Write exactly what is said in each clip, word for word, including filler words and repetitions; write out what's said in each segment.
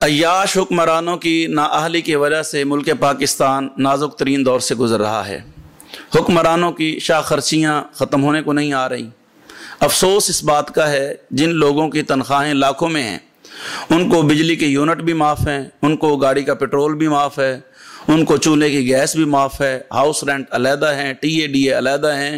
عیاش حکمرانوں کی نااہلی کی وجہ سے ملک پاکستان نازک ترین دور سے گزر رہا ہے۔ حکمرانوں کی شاہ خرچیاں ختم ہونے کو نہیں آ رہی۔ افسوس اس بات کا ہے جن لوگوں کی تنخواہیں لاکھوں میں ہیں، ان کو بجلی کے یونٹ بھی معاف ہیں، ان کو گاڑی کا پیٹرول بھی معاف ہے، ان کو چولہے کی گیس بھی معاف ہے، ہاؤس رینٹ علیحدہ ہیں، ٹی اے ڈی اے علیحدہ ہیں،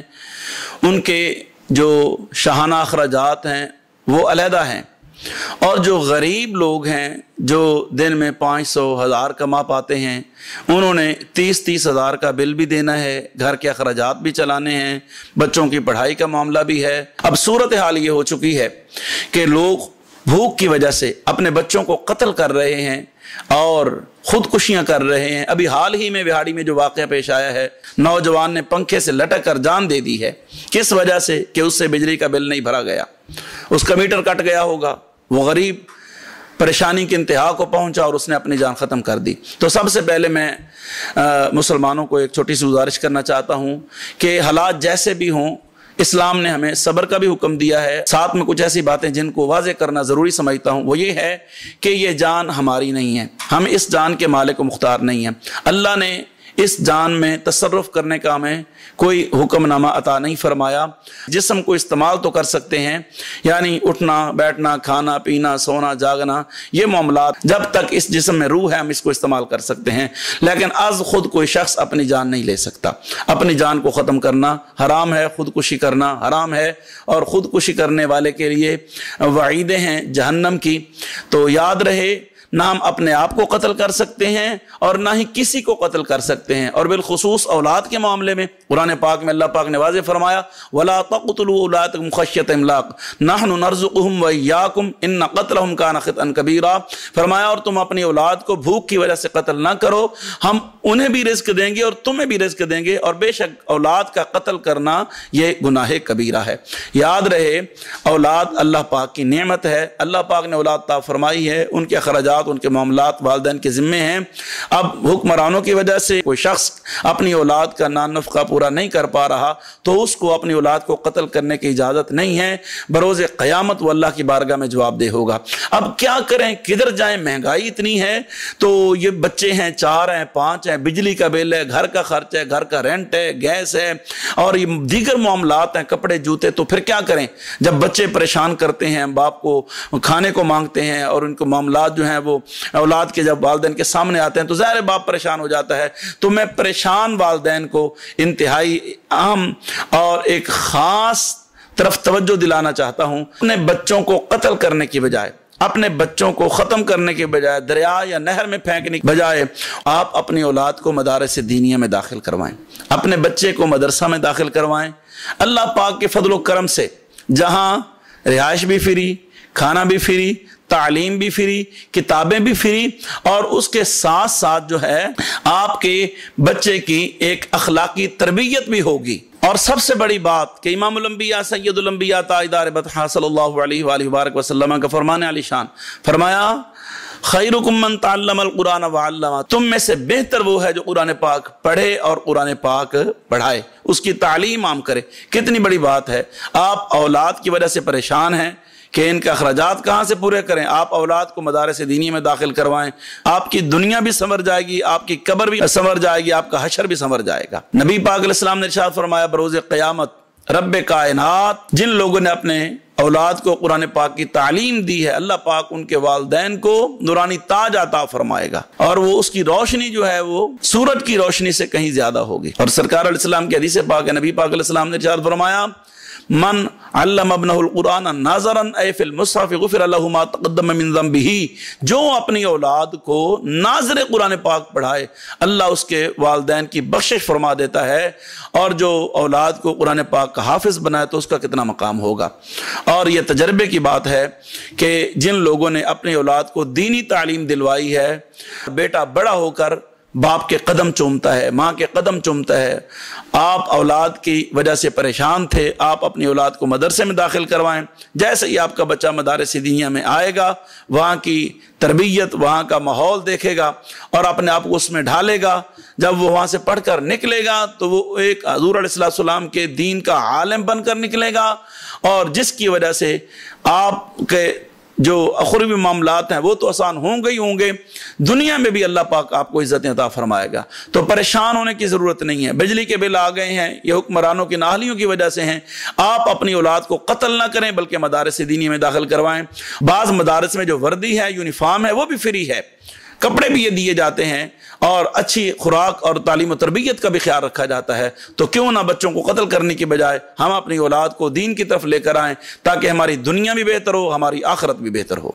ان کے جو شاہانہ اخراجات ہیں وہ علیحدہ ہیں، اور جو غریب لوگ ہیں جو دن میں پانچ سو ہزار کما پاتے ہیں، انہوں نے تیس تیس ہزار کا بل بھی دینا ہے، گھر کے اخراجات بھی چلانے ہیں، بچوں کی پڑھائی کا معاملہ بھی ہے۔ اب صورتحال یہ ہو چکی ہے کہ لوگ بھوک کی وجہ سے اپنے بچوں کو قتل کر رہے ہیں اور خودکشیاں کر رہے ہیں۔ ابھی حال ہی میں بہاڑی میں جو واقعہ پیش آیا ہے، نوجوان نے پنکھے سے لٹک کر جان دے دی ہے۔ کس وجہ سے؟ کہ اس سے بجلی کا بل نہیں بھرا گیا، اس کا میٹر کٹ گیا ہوگا، وہ غریب پریشانی کی انتہا کو پہنچا اور اس نے اپنی جان ختم کر دی۔ تو سب سے پہلے میں مسلمانوں کو ایک چھوٹی سی گزارش کرنا چاہتا ہوں کہ حالات جیسے بھی ہوں، اسلام نے ہمیں صبر کا بھی حکم دیا ہے۔ ساتھ میں کچھ ایسی باتیں جن کو واضح کرنا ضروری سمجھتا ہوں، وہ یہ ہے کہ یہ جان ہماری نہیں ہے، ہم اس جان کے مالک و مختار نہیں ہیں۔ اللہ نے اس جان میں تصرف کرنے کا ہمیں کوئی حکم نامہ عطا نہیں فرمایا۔ جسم کو استعمال تو کر سکتے ہیں، یعنی اٹھنا بیٹھنا کھانا پینا سونا جاگنا، یہ معاملات جب تک اس جسم میں روح ہے ہم اس کو استعمال کر سکتے ہیں، لیکن از خود کوئی شخص اپنی جان نہیں لے سکتا۔ اپنی جان کو ختم کرنا حرام ہے، خودکشی کرنا حرام ہے، اور خودکشی کرنے والے کے لیے وعیدیں ہیں جہنم کی۔ تو یاد رہے، نہ ہم اپنے آپ کو قتل کر سکتے ہیں اور نہ ہی کسی کو قتل کر سکتے ہیں، اور بالخصوص اولاد کے معاملے میں قرآن پاک میں اللہ پاک نے واضح فرمایا وَلَا تَقْتُلُوا أَوْلَادَكُمْ خَشْيَةَ إِمْلَاقٍ نَحْنُ نَرْزُقُهُمْ وَإِيَّاكُمْ إِنَّ قَتْلَهُمْ كَانَ خِطْئًا كَبِيرًا۔ فرمایا اور تم اپنی اولاد کو بھوک کی وجہ سے قتل نہ کرو، ہم انہیں بھی رزق دیں گے اور تمہیں بھی رزق دیں گے، اور بے شک اولاد کا قتل کرنا یہ گناہ کبیرہ ہے۔ یاد رہے، اولاد اللہ پاک کی نعمت ہے، اللہ پاک نے اولاد عطا فرمائی ہے، ان کے اخراجات ان کے معاملات والدین کے ذمے ہیں۔ اب حکمرانوں کی وجہ سے کوئی شخص اپنی اولاد کا نان نفقہ پورا نہیں کر پا رہا تو اس کو اپنی اولاد کو قتل کرنے کی اجازت نہیں ہے۔ بروز قیامت وہ اللہ کی بارگاہ میں جواب دہ ہوگا۔ اب کیا کریں، کدھر جائیں؟ مہنگائی اتنی ہے، تو یہ بچے ہیں، چار ہیں، پانچ ہیں، بجلی کا بل ہے، گھر کا خرچ ہے، گھر کا رینٹ ہے، گیس ہے، اور یہ دیگر معاملات ہیں، کپڑے جوتے۔ تو پھر کیا کریں جب بچے پریشان کرتے ہیں، باپ کو کھانے کو مانگتے ہیں، اور ان کو معاملات جو ہیں وہ اولاد کے جب والدین کے سامنے آتے ہیں تو ظاہر باپ پریشان ہو جاتا ہے۔ تو میں پریشان والدین کو انتہائی اہم اور ایک خاص طرف توجہ دلانا چاہتا ہوں۔ اپنے بچوں کو قتل کرنے کی بجائے، اپنے بچوں کو ختم کرنے کے بجائے، دریا یا نہر میں پھینکنے کی بجائے، آپ اپنی اولاد کو مدارس دینیہ میں داخل کروائیں، اپنے بچے کو مدرسہ میں داخل کروائیں۔ اللہ پاک کے فضل و کرم سے جہاں رہائش بھی فری، کھانا بھی فری، تعلیم بھی فری، کتابیں بھی فری، اور اس کے ساتھ ساتھ جو ہے آپ کے بچے کی ایک اخلاقی تربیت بھی ہوگی۔ اور سب سے بڑی بات کہ امام الانبیاء سید الانبیاء تاجدار بطحہ صلی اللہ علیہ وآلہ وآلہ وسلم کا فرمان علی شان، فرمایا خیرکم من تعلم القرآن وعلمہ، تم میں سے بہتر وہ ہے جو قرآن پاک پڑھے اور قرآن پاک پڑھائے، اس کی تعلیم عام کرے۔ کتنی بڑی بات ہے۔ آپ اولاد کی وجہ سے پریشان ہیں کہ ان کے اخراجات کہاں سے پورے کریں، آپ اولاد کو مدارس دینی میں داخل کروائیں، آپ کی دنیا بھی سنور جائے گی، آپ کی قبر بھی سنور جائے گی، آپ کا حشر بھی سنور جائے گا۔ نبی پاک علیہ السلام نے ارشاد فرمایا بروز قیامت رب کائنات جن لوگوں نے اپنے اولاد کو قرآن پاک کی تعلیم دی ہے، اللہ پاک ان کے والدین کو نورانی تاج عطا فرمائے گا، اور وہ اس کی روشنی جو ہے وہ سورج کی روشنی سے کہیں زیادہ ہوگی۔ اور سرکار علیہ السلام کی حدیث پاک ہے، نبی پاک علیہ السلام نے ارشاد فرمایا من علم ابنہ القرآن ناظرا اے فی المصحف غفر له ما تقدم من ذنبہ، جو اپنی اولاد کو ناظر قرآن پاک پڑھائے اللہ اس کے والدین کی بخشش فرما دیتا ہے، اور جو اولاد کو قرآن پاک کا حافظ بنائے تو اس کا کتنا مقام ہوگا۔ اور یہ تجربے کی بات ہے کہ جن لوگوں نے اپنی اولاد کو دینی تعلیم دلوائی ہے، بیٹا بڑا ہو کر باپ کے قدم چومتا ہے، ماں کے قدم چومتا ہے۔ آپ اولاد کی وجہ سے پریشان تھے، آپ اپنی اولاد کو مدرسے میں داخل کروائیں۔ جیسے ہی آپ کا بچہ مدارس دینیہ میں آئے گا، وہاں کی تربیت، وہاں کا ماحول دیکھے گا اور اپنے آپ کو اس میں ڈھالے گا۔ جب وہ وہاں سے پڑھ کر نکلے گا تو وہ ایک حضور علیہ السلام کے دین کا عالم بن کر نکلے گا، اور جس کی وجہ سے آپ کے جو اخروی معاملات ہیں وہ تو آسان ہوں گے ہی ہوں گے، دنیا میں بھی اللہ پاک آپ کو عزت عطا فرمائے گا، تو پریشان ہونے کی ضرورت نہیں ہے۔ بجلی کے بل آ گئے ہیں، یہ حکمرانوں کی نااہلیوں کی وجہ سے ہیں۔ آپ اپنی اولاد کو قتل نہ کریں بلکہ مدارس دینی میں داخل کروائیں۔ بعض مدارس میں جو وردی ہے، یونیفارم ہے، وہ بھی فری ہے، کپڑے بھی یہ دیے جاتے ہیں، اور اچھی خوراک اور تعلیم و تربیت کا بھی خیال رکھا جاتا ہے۔ تو کیوں نہ بچوں کو قتل کرنے کی بجائے ہم اپنی اولاد کو دین کی طرف لے کر آئیں، تاکہ ہماری دنیا بھی بہتر ہو، ہماری آخرت بھی بہتر ہو۔